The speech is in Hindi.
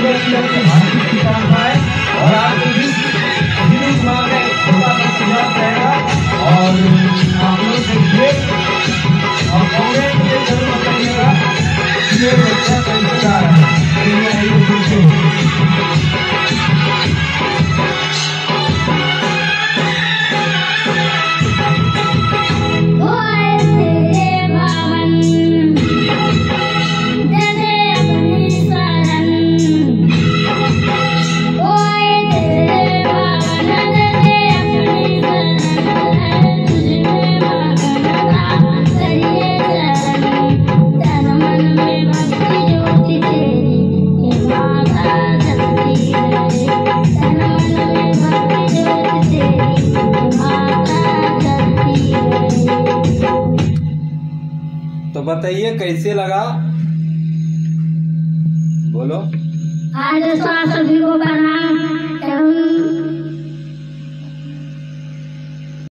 व्यक्ति अपनी भाषा की जान पाए और आपको भी दिमाग में छोटा सा सुझाव रहेगा। और आप लोग देखिए और कमेंट में जरूर बताइएगा ये बच्चा कैसे जा रहा है। तो बताइए कैसे लगा, बोलो। आज